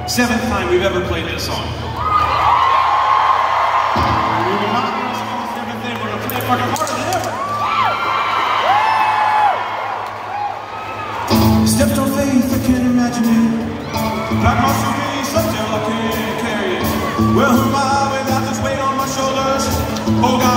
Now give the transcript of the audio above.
7th time we've ever played this song. We're reminding ourselves of everything. We're gonna play it fucking harder than ever. Stepped on faith, I can't imagine it. Black muscle being so till I can't carry it. Well, who am I without this weight on my shoulders? Oh God.